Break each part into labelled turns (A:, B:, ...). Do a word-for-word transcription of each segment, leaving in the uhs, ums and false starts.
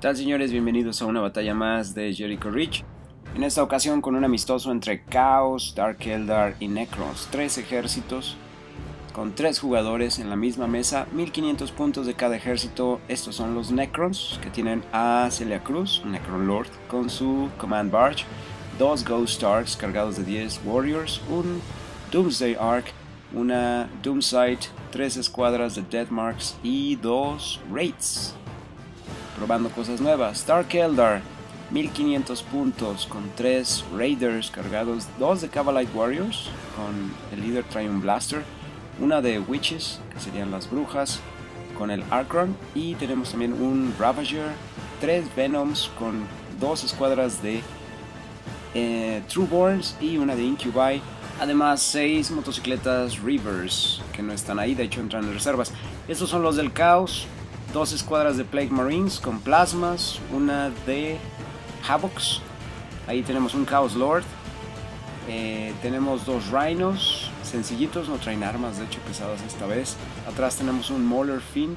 A: ¿Qué tal, señores? Bienvenidos a una batalla más de Jericho Reach. En esta ocasión con un amistoso entre Chaos, Dark Eldar y Necrons. Tres ejércitos con tres jugadores en la misma mesa, mil quinientos puntos de cada ejército. Estos son los Necrons, que tienen a Celia Cruz, Necron Lord, con su Command Barge, dos Ghost Arcs cargados de diez Warriors, un Doomsday Arc, una Doomsight, tres escuadras de Deathmarks y dos Wraiths. Probando cosas nuevas. Dark Eldar, mil quinientos puntos con tres Raiders cargados, dos de Cavalite Warriors, con el líder trae un Blaster, una de Witches, que serían las brujas, con el Archron, y tenemos también un Ravager, tres Venoms con dos escuadras de eh, Trueborns y una de Incubi. Además, seis motocicletas Reavers, que no están ahí, de hecho entran en reservas. Estos son los del Caos. Dos escuadras de Plague Marines con plasmas, una de Havocs, ahí tenemos un Chaos Lord, eh, tenemos dos Rhinos, sencillitos, no traen armas, de hecho pesadas esta vez. Atrás tenemos un Mauler Fiend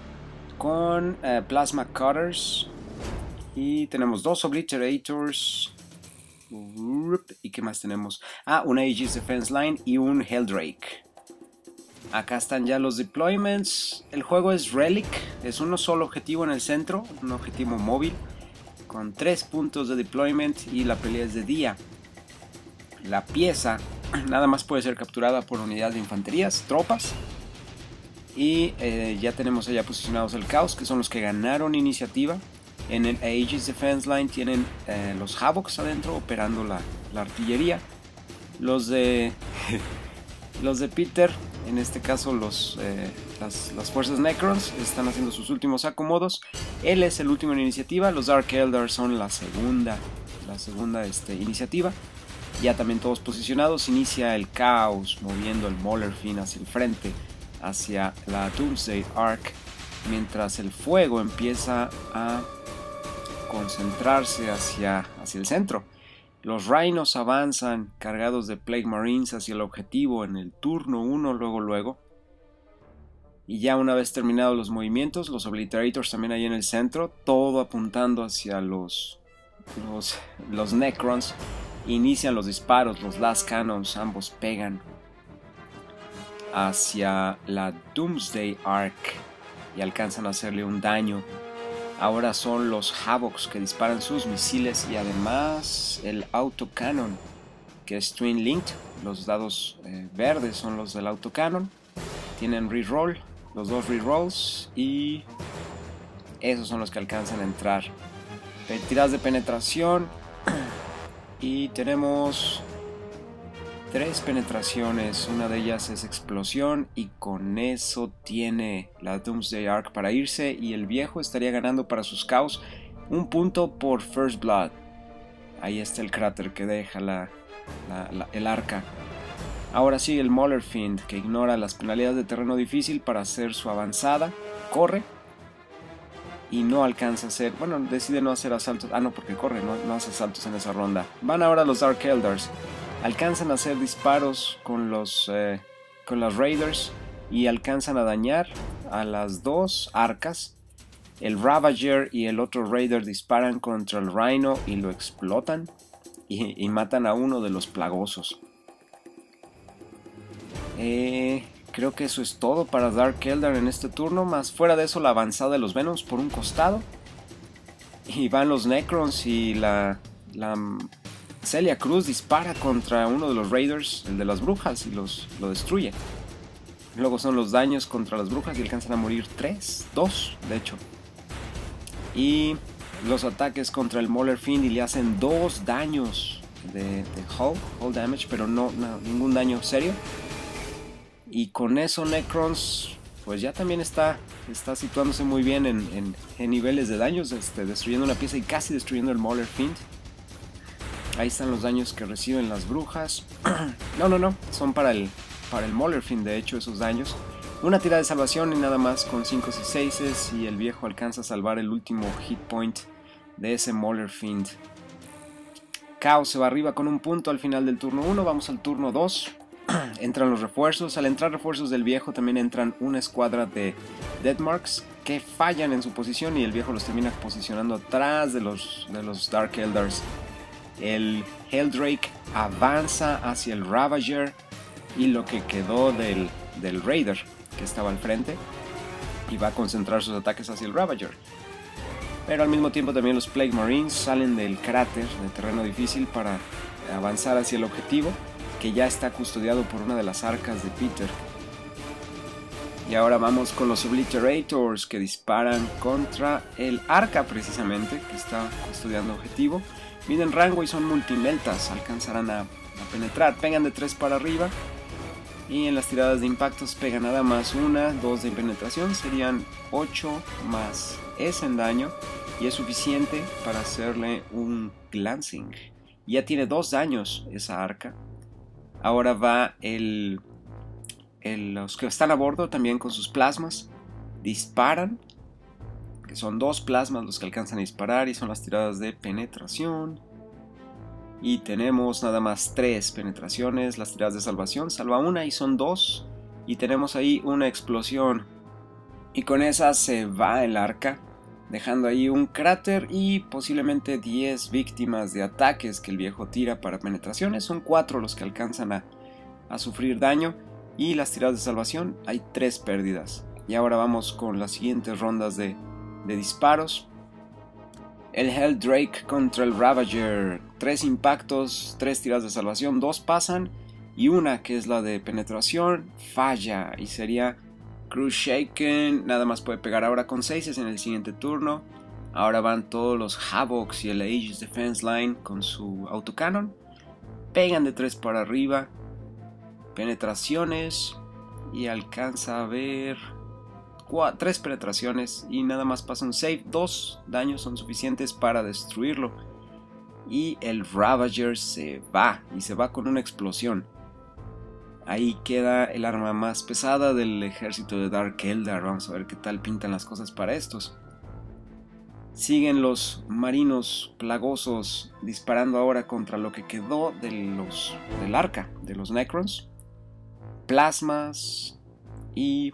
A: con eh, Plasma Cutters, y tenemos dos Obliterators, y qué más tenemos, ah, una Aegis Defense Line y un Helldrake. Acá están ya los deployments. El juego es Relic, es uno solo objetivo en el centro, un objetivo móvil con tres puntos de deployment, y la pelea es de día. La pieza nada más puede ser capturada por unidades de infanterías, tropas, y eh, ya tenemos allá posicionados el Chaos, que son los que ganaron iniciativa. En el Aegis Defense Line tienen eh, los Havocs adentro operando la, la artillería. Los de los de Peter, en este caso los, eh, las, las fuerzas Necrons, están haciendo sus últimos acomodos. Él es el último en iniciativa, los Dark Eldar son la segunda, la segunda este, iniciativa. Ya también todos posicionados. Inicia el Chaos moviendo el Mauler Fiend hacia el frente, hacia la Doomsday Arc, mientras el fuego empieza a concentrarse hacia, hacia el centro. Los Rhinos avanzan cargados de Plague Marines hacia el objetivo en el turno uno, luego luego. Y ya una vez terminados los movimientos, los Obliterators también ahí en el centro, todo apuntando hacia los, los, los Necrons. Inician los disparos, los Last Cannons, ambos pegan hacia la Doomsday Arc y alcanzan a hacerle un daño. Ahora son los Havocs que disparan sus misiles, y además el Autocannon, que es Twin Linked. Los dados eh, verdes son los del Autocannon. Tienen reroll, los dos rerolls, y esos son los que alcanzan a entrar. Tiradas de penetración, y tenemos tres penetraciones, una de ellas es explosión, y con eso tiene la Doomsday Arc para irse, y el viejo estaría ganando para sus Chaos un punto por First Blood. Ahí está el cráter que deja la, la, la, el arca. Ahora sí, el Mauler Fiend, que ignora las penalidades de terreno difícil para hacer su avanzada, corre y no alcanza a hacer, bueno, decide no hacer asaltos, ah no, porque corre, no, no hace saltos en esa ronda. Van ahora los Dark Eldars. Alcanzan a hacer disparos con los eh, con las Raiders y alcanzan a dañar a las dos arcas. El Ravager y el otro Raider disparan contra el Rhino y lo explotan, y, y matan a uno de los plagosos. Eh, creo que eso es todo para Dark Eldar en este turno, más fuera de eso la avanzada de los Venoms por un costado. Y van los Necrons y la... la Celia Cruz dispara contra uno de los Raiders, el de las brujas, y los, lo destruye. Luego son los daños contra las brujas y alcanzan a morir tres, dos de hecho. Y los ataques contra el Mauler Fiend, y le hacen dos daños de, de hull, hull damage, pero no, no ningún daño serio. Y con eso Necrons pues ya también está, está situándose muy bien en, en, en niveles de daños, este, destruyendo una pieza y casi destruyendo el Mauler Fiend. Ahí están los daños que reciben las brujas. No, no, no. Son para el, para el Mauler Fiend, de hecho, esos daños. Una tirada de salvación y nada más con cinco y seis. Y el viejo alcanza a salvar el último hit point de ese Mauler Fiend. Chaos se va arriba con un punto al final del turno uno. Vamos al turno dos. entran los refuerzos. Al entrar refuerzos del viejo también entran una escuadra de Deathmarks que fallan en su posición y el viejo los termina posicionando atrás de los, de los Dark Eldars. El Helldrake avanza hacia el Ravager y lo que quedó del, del Raider que estaba al frente, y va a concentrar sus ataques hacia el Ravager. Pero al mismo tiempo también los Plague Marines salen del cráter de terreno difícil para avanzar hacia el objetivo, que ya está custodiado por una de las arcas de Peter. Y ahora vamos con los Obliterators, que disparan contra el arca precisamente, que está custodiando objetivo. Miden rango y son multimeltas, alcanzarán a, a penetrar, pegan de tres para arriba. Y en las tiradas de impactos pegan nada más una, dos de penetración, serían ocho más ese en daño. Y es suficiente para hacerle un glancing. Ya tiene dos daños esa arca. Ahora va el, el, los que están a bordo también con sus plasmas. Disparan. Que son dos plasmas los que alcanzan a disparar. Y son las tiradas de penetración. Y tenemos nada más tres penetraciones. Las tiradas de salvación. Salva una y son dos. Y tenemos ahí una explosión. Y con esa se va el arca, dejando ahí un cráter y posiblemente diez víctimas de ataques que el viejo tira para penetraciones. Son cuatro los que alcanzan a, a sufrir daño. Y las tiradas de salvación hay tres pérdidas. Y ahora vamos con las siguientes rondas de, de disparos. El Helldrake contra el Ravager. Tres impactos, tres tiradas de salvación, dos pasan. Y una, que es la de penetración, falla. Y sería Crusaken. Nada más puede pegar ahora con seis en el siguiente turno. Ahora van todos los Havocs y el Aegis Defense Line con su autocannon. Pegan de tres para arriba. Penetraciones. Y alcanza a ver cuatro, tres penetraciones. Y nada más pasa un save. Dos daños son suficientes para destruirlo. Y el Ravager se va. Y se va con una explosión. Ahí queda el arma más pesada del ejército de Dark Eldar. Vamos a ver qué tal pintan las cosas para estos. Siguen los marinos plagosos disparando ahora contra lo que quedó de los, del arca, de los Necrons. Plasmas y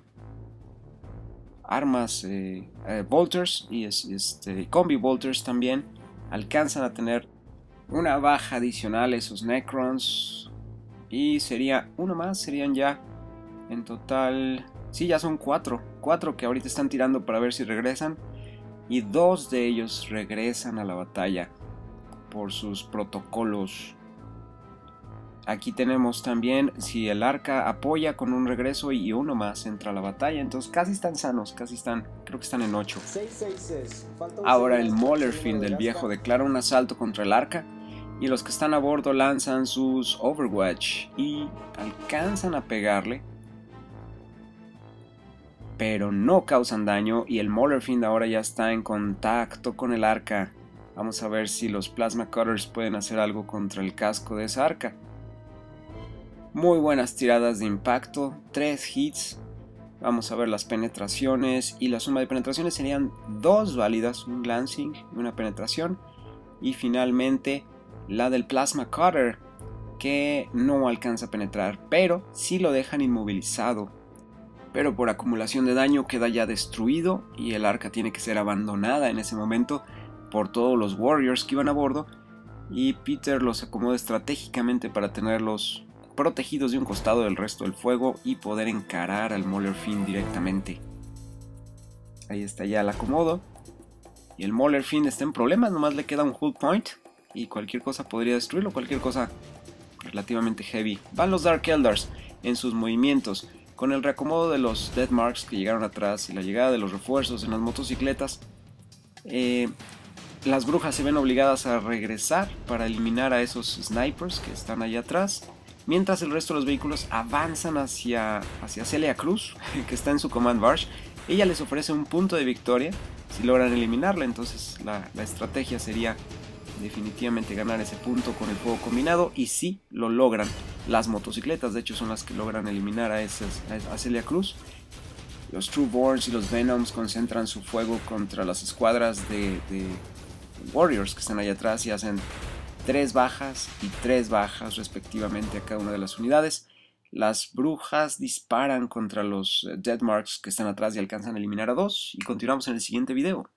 A: armas, eh, eh, bolters y este, combi bolters también. Alcanzan a tener una baja adicional esos Necrons. Y sería uno más, serían ya en total, sí, ya son cuatro, cuatro que ahorita están tirando para ver si regresan. Y dos de ellos regresan a la batalla por sus protocolos. Aquí tenemos también si el arca apoya con un regreso y uno más entra a la batalla. Entonces casi están sanos, casi están, creo que están en ocho. Ahora el Maulerfiend del viejo declara un asalto contra el arca. Y los que están a bordo lanzan sus Overwatch y alcanzan a pegarle, pero no causan daño. Y el Maulerfiend ahora ya está en contacto con el arca. Vamos a ver si los Plasma Cutters pueden hacer algo contra el casco de esa arca. Muy buenas tiradas de impacto, tres hits. Vamos a ver las penetraciones, y la suma de penetraciones serían dos válidas, un glancing y una penetración. Y finalmente la del Plasma Cutter, que no alcanza a penetrar, pero sí lo dejan inmovilizado. Pero por acumulación de daño queda ya destruido y el arca tiene que ser abandonada en ese momento por todos los Warriors que iban a bordo. Y Peter los acomoda estratégicamente para tenerlos protegidos de un costado del resto del fuego y poder encarar al Maulerfiend directamente. Ahí está ya el acomodo. Y el Maulerfiend está en problemas, nomás le queda un hold point. Y cualquier cosa podría destruirlo, cualquier cosa relativamente heavy. Van los Dark Eldars en sus movimientos. Con el reacomodo de los Deathmarks que llegaron atrás y la llegada de los refuerzos en las motocicletas, eh, las brujas se ven obligadas a regresar para eliminar a esos snipers que están allá atrás. Mientras el resto de los vehículos avanzan hacia, hacia Celia Cruz, que está en su Command Barge. Ella les ofrece un punto de victoria si logran eliminarla. Entonces la, la estrategia sería definitivamente ganar ese punto con el fuego combinado, y sí lo logran. Las motocicletas de hecho son las que logran eliminar a, esas, a Celia Cruz. Los Trueborns y los Venoms concentran su fuego contra las escuadras de, de Warriors que están allá atrás y hacen tres bajas y tres bajas respectivamente a cada una de las unidades. Las brujas disparan contra los Deathmarks que están atrás y alcanzan a eliminar a dos. Y continuamos en el siguiente video.